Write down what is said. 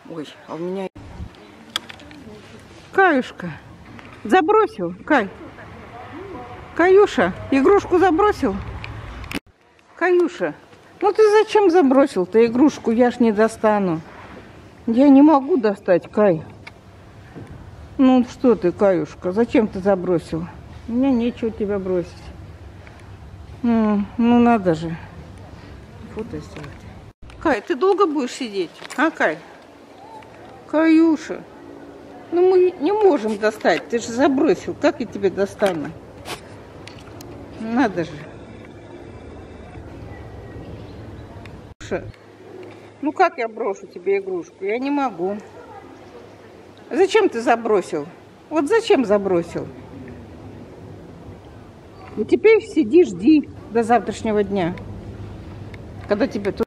Ой, а у меня... Каюшка, забросил, Кай. Каюша, игрушку забросил? Каюша, ну ты зачем забросил-то игрушку? Я ж не достану. Я не могу достать, Кай. Ну что ты, Каюшка, зачем ты забросил? У меня нечего тебя бросить. Ну надо же. Фото сделать. Кай, ты долго будешь сидеть? А, Кай? Каюша. Ну мы не можем достать. Ты же забросил. Как я тебе достану? Надо же. Ну как я брошу тебе игрушку? Я не могу. Зачем ты забросил? Вот зачем забросил? И теперь сиди, жди до завтрашнего дня, когда тебе тут...